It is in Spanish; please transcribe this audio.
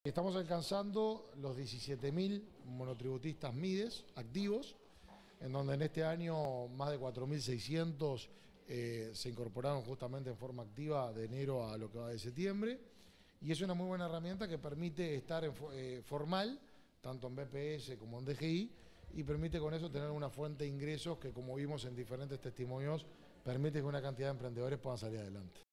Estamos alcanzando los 17.000 monotributistas MIDES activos, en donde en este año más de 4.600 se incorporaron justamente en forma activa de enero a lo que va de septiembre, y es una muy buena herramienta que permite estar formal, tanto en BPS como en DGI, y permite con eso tener una fuente de ingresos que, como vimos en diferentes testimonios, permite que una cantidad de emprendedores puedan salir adelante.